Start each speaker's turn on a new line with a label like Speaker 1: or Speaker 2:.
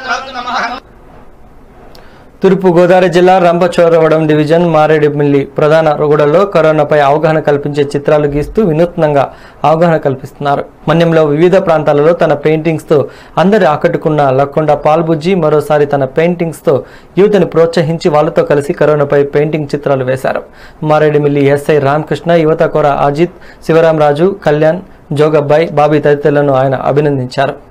Speaker 1: తూర్పు గోదావరి జిల్లా రంపచోడవరం డివిజన్ మారేడుమిల్లి ప్రధాన రోడ్డులో కరోనాపై అవగాహన కల్పించే చిత్రాలు గీస్తూ వినూత్నంగా అవగాహన కల్పిస్తున్నారు. మన్యంలో వివిధ ప్రాంతాలలో తన పెయింటింగ్స్ తో అందరి ఆకట్టుకున్న లక్కొండ పాల్బుజ్జి మరోసారి తన పెయింటింగ్స్ తో యువతని ప్రోత్సహించి వాళ్ళతో కలిసి కరోనాపై పెయింటింగ్ చిత్రాలు వేశారు. మారేడుమిల్లి ఎస్ఐ రామకృష్ణ, యువత కోర అజిత్, శివరామరాజు, కళ్యాణ్, జోగబ్బాయి, బాబీ తదితరులను ఆయన అభినందించారు.